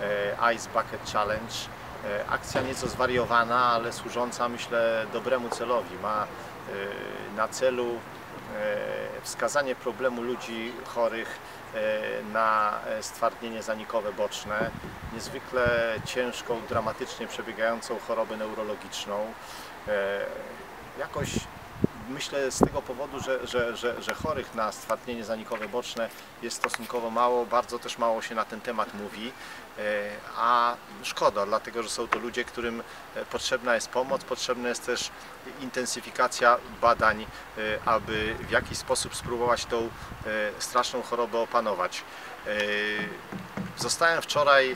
Ice Bucket Challenge. Akcja nieco zwariowana, ale służąca, myślę, dobremu celowi. Ma na celu wskazanie problemu ludzi chorych na stwardnienie zanikowe boczne, niezwykle ciężką, dramatycznie przebiegającą chorobę neurologiczną. Jakoś myślę z tego powodu, że chorych na stwardnienie zanikowe boczne jest stosunkowo mało, bardzo też mało się na ten temat mówi, a szkoda, dlatego że są to ludzie, którym potrzebna jest pomoc, potrzebna jest też intensyfikacja badań, aby w jakiś sposób spróbować tą straszną chorobę opanować. Zostałem wczoraj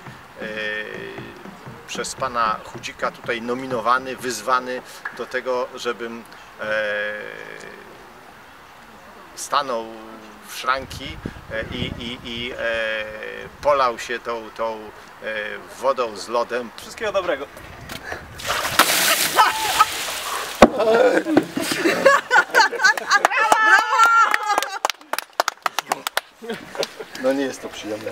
przez pana Chudzika tutaj nominowany, wyzwany do tego, żebym stanął w szranki i polał się tą wodą z lodem. Wszystkiego dobrego. No nie jest to przyjemne.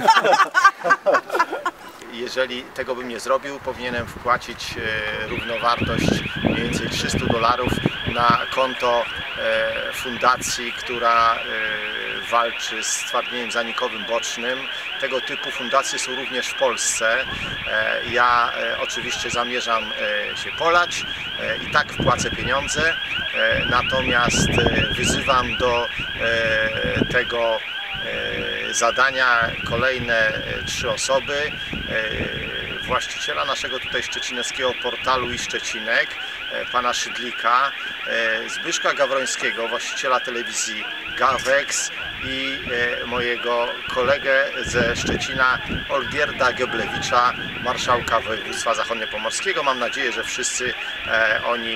Jeżeli tego bym nie zrobił, powinienem wpłacić równowartość mniej więcej $300 na konto fundacji, która walczy z stwardnieniem zanikowym bocznym. Tego typu fundacje są również w Polsce. Ja oczywiście zamierzam się polać i tak wpłacę pieniądze, natomiast wyzywam do tego zadania kolejne 3 osoby. Właściciela naszego tutaj szczecineckiego portalu iSzczecinek, pana Szydlika, Zbyszka Gawrońskiego, właściciela telewizji Gawex i mojego kolegę ze Szczecina, Olgierda Geblewicza, marszałka województwa zachodniopomorskiego. Mam nadzieję, że wszyscy oni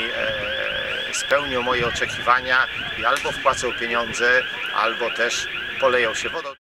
spełnią moje oczekiwania i albo wpłacą pieniądze, albo też poleją się wodą.